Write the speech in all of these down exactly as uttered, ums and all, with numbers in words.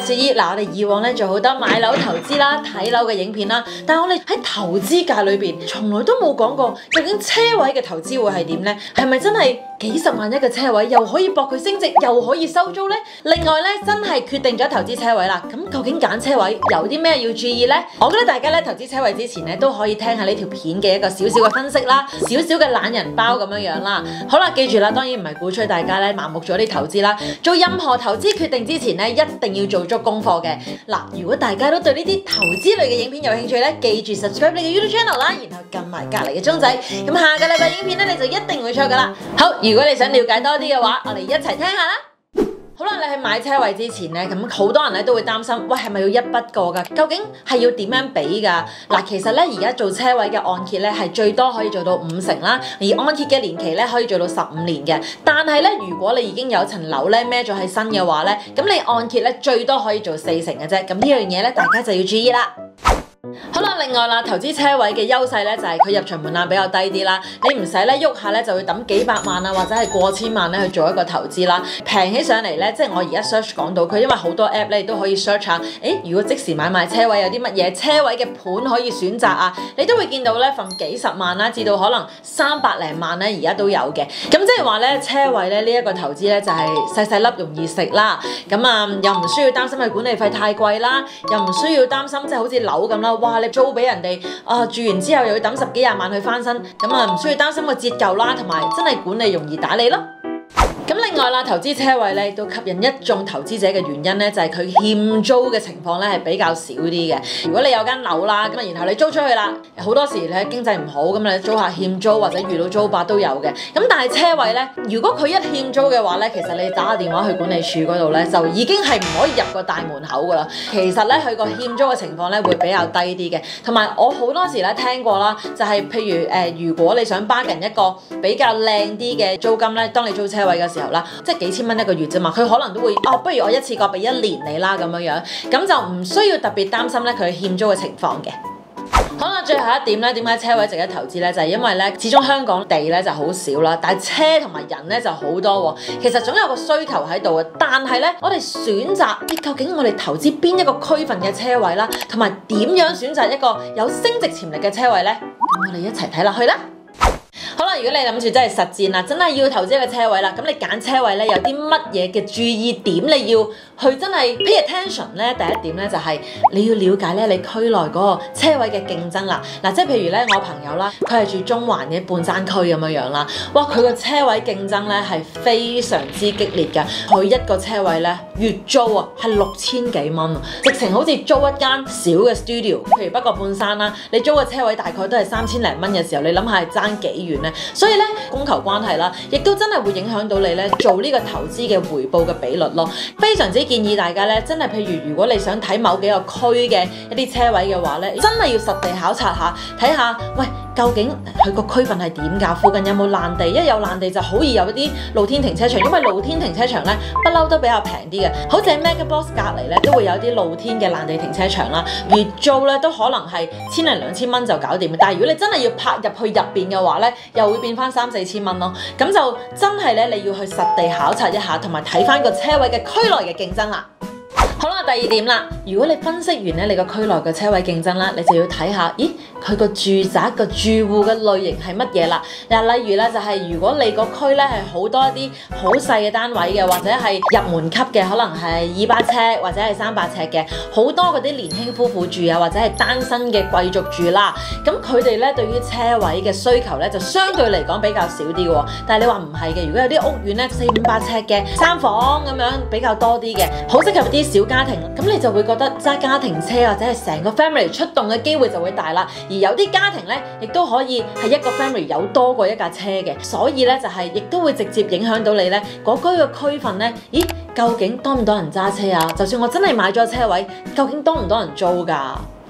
雪姨，嗱我哋以往咧做好多買樓投資啦、睇樓嘅影片啦，但係我哋喺投資界裏邊從來都冇講過究竟車位嘅投資會係點呢？係咪真係幾十萬一個車位又可以博佢升值，又可以收租呢？另外咧真係決定咗投資車位啦，咁究竟揀車位有啲咩要注意呢？我覺得大家咧投資車位之前咧都可以聽下呢條片嘅一個少少嘅分析啦，少少嘅懶人包咁樣樣啦。好啦，記住啦，當然唔係鼓吹大家咧盲目咗啲投資啦，做任何投資決定之前咧一定要做足功課嘅。嗱，如果大家都對呢啲投資類嘅影片有興趣咧，記住 subscribe 你嘅 YouTube channel 啦，然後撳埋隔離嘅鐘仔，咁下個禮拜影片咧你就一定會出噶啦。好，如果你想了解多啲嘅話，我哋一齊聽下啦。好啦，你去買車位之前咧，咁好多人咧都會擔心，喂係咪要一筆過㗎？究竟係要點樣俾㗎？嗱，其實咧而家做車位嘅按揭咧係最多可以做到五成啦，而按揭嘅年期咧可以做到十五年嘅。但係咧，如果你已經有層樓咧孭咗喺身嘅話咧，咁你按揭咧最多可以做四成嘅啫。咁呢樣嘢咧，大家就要注意啦。好啦，另外啦，投資車位嘅優勢咧就係佢入場門檻比較低啲啦，你唔使咧喐下咧就會抌幾百萬啊或者係過千萬咧去做一個投資啦，平起上嚟咧，即係我而家 search 講到佢，因為好多 app 咧都可以 search 下，誒如果即時買賣車位有啲乜嘢車位嘅盤可以選擇啊，你都會見到咧from幾十萬啦至到可能三百零萬咧而家都有嘅，咁即係話咧車位咧呢一個投資咧就係細細粒容易食啦，咁啊又唔需要擔心佢管理費太貴啦，又唔需要擔心即係好似樓咁啦。哇！你租俾人哋啊，住完之後又要抌十幾廿萬去翻新，咁啊唔需要擔心個折舊啦，同埋真係管理容易打理咯。咁另外啦，投資車位咧都吸引一眾投資者嘅原因咧，就係佢欠租嘅情況咧係比較少啲嘅。如果你有間樓啦，咁啊然後你租出去啦，好多時你經濟唔好，咁你租客欠租或者遇到租霸都有嘅。咁但係車位咧，如果佢一欠租嘅話咧，其實你打個電話去管理處嗰度咧，就已經係唔可以入個大門口噶啦。其實咧佢個欠租嘅情況咧會比較低啲嘅。同埋我好多時咧聽過啦，就係、是、譬如誒、呃，如果你想 bargain一個比較靚啲嘅租金咧，當你租車位嘅時候啦，即係幾千蚊一個月啫嘛，佢可能都會哦，不如我一次過俾一年你啦咁樣樣，咁就唔需要特別擔心咧佢欠租嘅情況嘅。好啦，最後一點咧，點解車位值得投資咧？就係、是、因為咧，始終香港地咧就好少啦，但係車同埋人咧就好多喎。其實總有個需求喺度嘅，但係咧，我哋選擇，咦，究竟我哋投資邊一個區份嘅車位啦，同埋點樣選擇一個有升值潛力嘅車位咧？咁我哋一齊睇落去啦。好啦，如果你諗住真係實戰啦，真係要投資一個車位啦，咁你揀車位咧有啲乜嘢嘅注意點你要去真係 pay attention 咧？第一點咧就係、是、你要了解咧你區內嗰個車位嘅競爭啦。嗱，即係譬如咧我朋友啦，佢係住中環嘅半山區咁樣樣啦，哇，佢個車位競爭咧係非常之激烈嘅，佢一個車位咧月租啊係六千幾蚊，直情好似租一間小嘅 studio。譬如北角半山啦，你租個車位大概都係三千零蚊嘅時候，你諗下係爭幾遠？所以咧供求關係啦，亦都真係會影響到你咧做呢個投資嘅回報嘅比率咯。非常之建議大家咧，真係譬如如果你想睇某幾個區嘅一啲車位嘅話咧，真係要實地考察下，睇下喂究竟佢個區份係點㗎？附近有冇爛地？一有爛地就好易有一啲露天停車場，因為露天停車場咧不嬲都比較平啲嘅。好似喺 MegaBox 隔離咧都會有啲露天嘅爛地停車場啦，月租咧都可能係千零兩千蚊就搞掂。但係如果你真係要泊入去入邊嘅話咧，又會變翻三四千蚊咯，咁就真係咧你要去實地考察一下，同埋睇翻個車位嘅區內嘅競爭啦。好啦，第二點啦，如果你分析完咧你個區內嘅車位競爭啦，你就要睇下，咦佢個住宅個住戶嘅類型係乜嘢啦？嗱，例如咧就係、是、如果你個區咧係好多一啲好細嘅單位嘅，或者係入門級嘅，可能係二百尺或者係三百尺嘅，好多嗰啲年輕夫婦住啊，或者係單身嘅貴族住啦，咁佢哋咧對於車位嘅需求咧就相對嚟講比較少啲嘅。但係你話唔係嘅，如果有啲屋苑咧四五百尺嘅三房咁樣比較多啲嘅，好適合啲小家庭，咁你就會覺得揸家庭車或者係成個 family 出動嘅機會就會大啦。而有啲家庭咧，亦都可以係一個 family 有多過一架車嘅，所以咧就係、是、亦都會直接影響到你咧嗰區嘅區份咧。咦，究竟多唔多人揸車啊？就算我真係買咗車位，究竟多唔多人租㗎？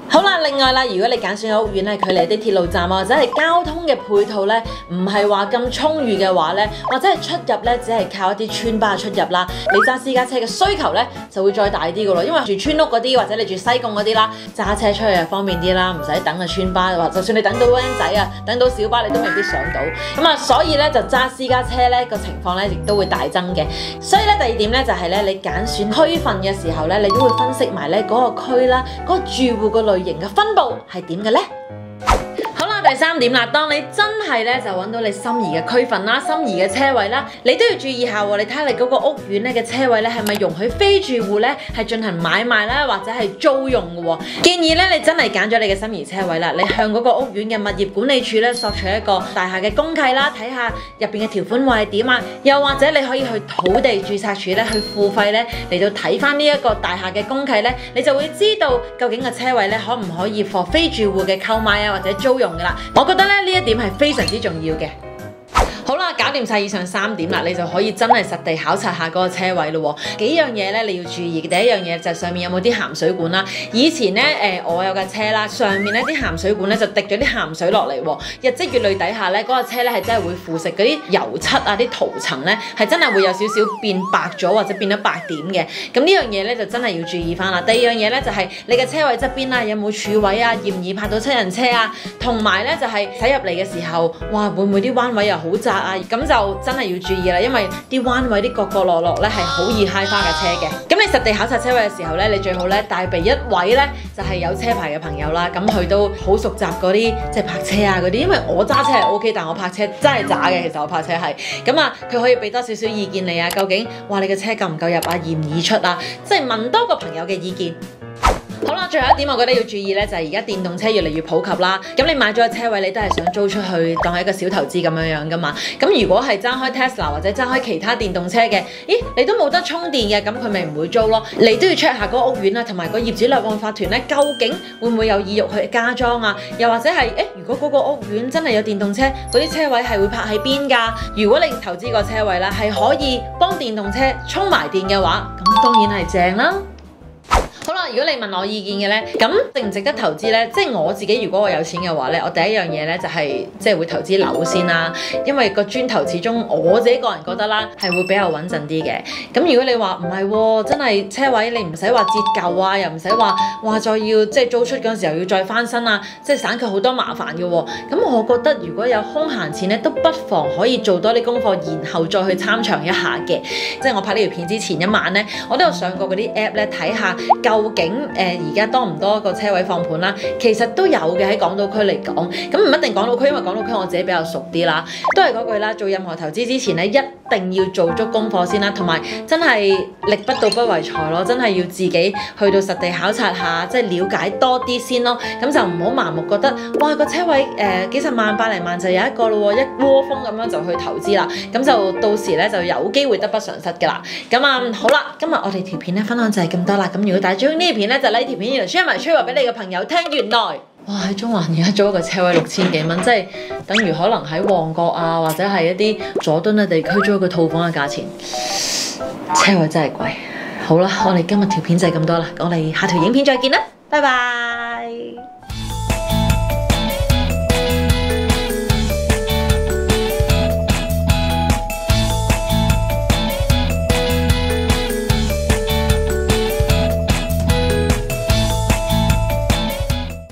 好啦，另外啦，如果你揀選嘅屋苑咧，距離啲鐵路站啊，或者係交通嘅配套咧，唔係話咁充裕嘅話咧，或者係出入咧，只係靠一啲村巴出入啦，你揸私家車嘅需求咧就會再大啲噶咯，因為住村屋嗰啲或者你住西貢嗰啲啦，揸車出去就方便啲啦，唔使等個村巴，或就算你等到 van 仔啊，等到小巴你都未必上到，咁啊，所以咧就揸私家車咧個情況咧亦都會大增嘅。所以咧第二點咧就係咧你揀選區份嘅時候咧，你都會分析埋咧嗰個區啦，嗰個住戶個類型嘅分佈係點嘅咧？好啦，第三點啦，當你真係咧就揾到你心儀嘅區份啦、心儀嘅車位啦，你都要注意下喎。你睇下你嗰個屋苑咧嘅車位咧係咪容許非住戶咧係進行買賣啦，或者係租用嘅喎？建議咧你真係揀咗你嘅心儀車位啦，你向嗰個屋苑嘅物業管理處咧索取一個大廈嘅公契啦，睇下入邊嘅條款會係點啊，又或者你可以去土地註冊處咧去付費咧嚟到睇翻呢一個大廈嘅公契咧，你就會知道究竟個車位咧可唔可以 for 非住戶嘅購買啊或者租用噶啦。我覺得咧呢一點係非常之重要嘅。好啦，搞掂晒以上三點啦，你就可以真係實地考察下嗰個車位咯喎。幾樣嘢咧你要注意，第一樣嘢就係上面有冇啲鹹水管啦。以前咧誒我有架車啦，上面咧啲鹹水管咧就滴咗啲鹹水落嚟喎。日積月累底下咧，嗰個車咧係真係會腐蝕嗰啲油漆啊、啲塗層咧係真係會有少少變白咗或者變咗白點嘅。咁呢樣嘢咧就真係要注意翻啦。第二樣嘢咧就係你嘅車位側邊啊有冇柱位啊，易唔易泊到七人車啊，同埋咧就係駛入嚟嘅時候，哇會唔會啲彎位又好窄啊？咁就真係要注意啦，因為啲彎位、啲角角落落咧係好易揩花架車嘅。咁你實地考察車位嘅時候咧，你最好咧帶備一位咧就係有車牌嘅朋友啦。咁佢都好熟習嗰啲即係泊車啊嗰啲，因為我揸車係 O K， 但我泊車真係渣嘅。其實我泊車係咁啊，佢可以俾多少少意見你啊。究竟哇你嘅車夠唔夠入啊？易唔易出啊？即係問多個朋友嘅意見。好啦，最後一點我覺得要注意咧，就係而家電動車越嚟越普及啦。咁你買咗個車位，你都係想租出去當係一個小投資咁樣樣噶嘛。咁如果係揸開 Tesla 或者揸開其他電動車嘅，咦你都冇得充電嘅，咁佢咪唔會租咯。你都要 check 下嗰個屋苑啊，同埋個業主立案法團咧，究竟會唔會有意欲去加裝啊？又或者係誒，如果嗰個屋苑真係有電動車，嗰啲車位係會泊喺邊㗎？如果你投資個車位啦，係可以幫電動車充埋電嘅話，咁當然係正啦。好啦，如果你問我意見嘅咧，咁值唔值得投資咧？即係我自己，如果我有錢嘅話咧，我第一樣嘢咧就係即係會投資樓先啦，因為個磚頭始終我自己個人覺得啦，係會比較穩陣啲嘅。咁如果你話唔係喎，真係車位你唔使話折舊啊，又唔使話話再要即係租出嗰陣時候要再翻新啊，即係省卻好多麻煩嘅喎。咁我覺得如果有空閒錢咧，都不妨可以做多啲功課，然後再去參詳一下嘅。即係我拍呢條片之前一晚咧，我都有上過嗰啲 app 咧睇下。究竟誒而家多唔多個車位放盤啦？其實都有嘅，喺港島區嚟講，咁唔一定港島區，因為港島區我自己比較熟啲啦。都係嗰句啦，做任何投資之前咧，一定要做足功課先啦，同埋真係力不到不為財咯，真係要自己去到實地考察下，即係了解多啲先咯。咁就唔好盲目覺得，哇個車位誒、呃、幾十萬、百零萬就有一個咯喎，一窩蜂咁樣就去投資啦。咁就到時咧就有機會得不償失㗎啦。咁啊好啦，今日我哋條片咧分享就係咁多啦。咁如果大家中意呢條片咧，就呢條片然後 share 埋 share 俾你嘅朋友聽。原來哇喺中環而家租一個車位六千幾蚊，即係等於可能喺旺角啊或者係一啲佐敦嘅地區租一個套房嘅價錢，車位真係貴。好啦，我哋今日條片就係咁多啦，我哋下條影片再見啦，拜拜。